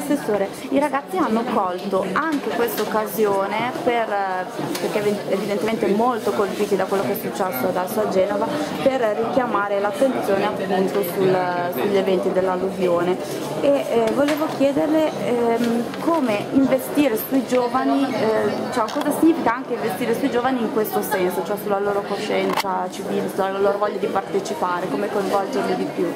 Assessore, i ragazzi hanno colto anche questa occasione perché evidentemente molto colpiti da quello che è successo adesso a Genova, per richiamare l'attenzione appunto sugli eventi dell'alluvione, e volevo chiederle come investire sui giovani, cioè cosa significa anche investire sui giovani in questo senso, cioè sulla loro coscienza civile, sulla loro voglia di partecipare, come coinvolgerli di più.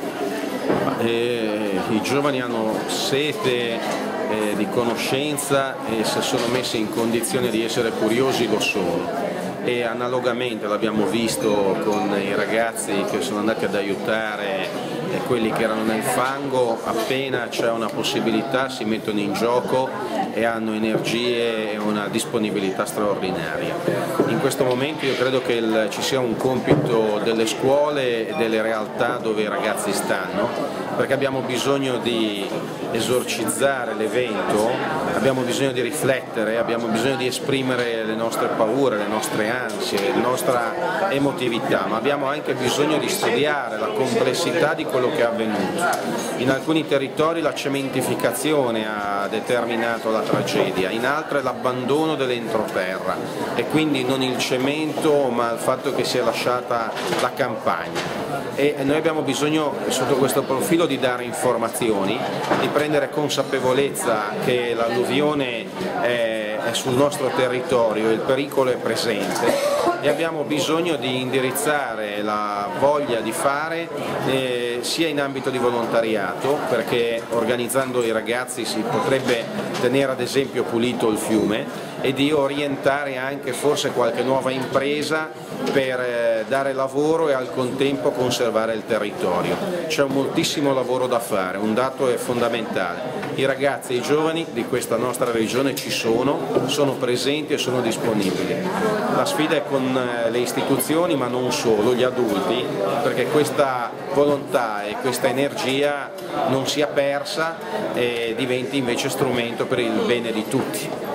I giovani hanno sete di conoscenza e se sono messi in condizione di essere curiosi lo sono, e analogamente l'abbiamo visto con i ragazzi che sono andati ad aiutare quelli che erano nel fango. Appena c'è una possibilità si mettono in gioco e hanno energie e una disponibilità straordinaria. In questo momento io credo che ci sia un compito delle scuole e delle realtà dove i ragazzi stanno, perché abbiamo bisogno di esorcizzare l'evento, abbiamo bisogno di riflettere, abbiamo bisogno di esprimere le nostre paure, le nostre ansie, la nostra emotività, ma abbiamo anche bisogno di studiare la complessità di quello che è avvenuto. In alcuni territori la cementificazione ha determinato la tragedia, in altri l'abbandono dell'entroterra, e quindi non il cemento ma il fatto che si è lasciata la campagna. E noi abbiamo bisogno sotto questo profilo di dare informazioni, di prendere consapevolezza che l'alluvione è sul nostro territorio, il pericolo è presente, e abbiamo bisogno di indirizzare la voglia di fare sia in ambito di volontariato, perché organizzando i ragazzi si potrebbe tenere ad esempio pulito il fiume, e di orientare anche forse qualche nuova impresa per dare lavoro e al contempo conservare il territorio. C'è moltissimo lavoro da fare, un dato è fondamentale: i ragazzi e i giovani di questa nostra regione ci sono presenti e sono disponibili. La sfida è con le istituzioni, ma non solo, gli adulti, perché questa volontà e questa energia non sia persa e diventi invece strumento per il bene di tutti.